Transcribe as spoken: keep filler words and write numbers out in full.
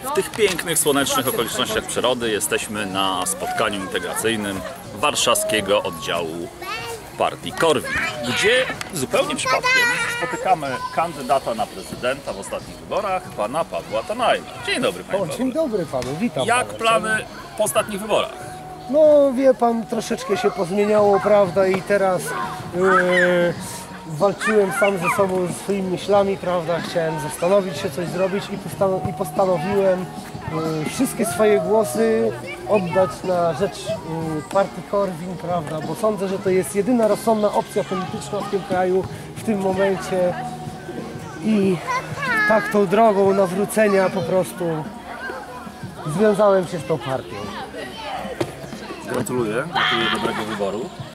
W tych pięknych, słonecznych okolicznościach przyrody jesteśmy na spotkaniu integracyjnym warszawskiego oddziału partii Korwin, gdzie zupełnie przypadkiem spotykamy kandydata na prezydenta w ostatnich wyborach, pana Pawła Tanaja. Dzień dobry, panie O, Pawle. dzień dobry panu, witam. Jak pana. plany po ostatnich wyborach? No wie pan, troszeczkę się pozmieniało, prawda, i teraz yy, walczyłem sam ze sobą, ze swoimi myślami, prawda, chciałem zastanowić się, coś zrobić i, postan i postanowiłem yy, wszystkie swoje głosy oddać na rzecz yy, partii Korwin, prawda, bo sądzę, że to jest jedyna rozsądna opcja polityczna w tym kraju w tym momencie i tak tą drogą nawrócenia po prostu związałem się z tą partią. Gratuluję, gratuluję dobrego wyboru.